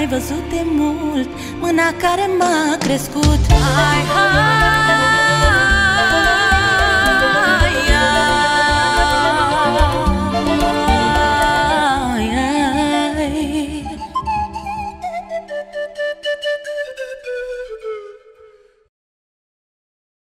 văzut de mult, mâna care m-a crescut. Hai, hai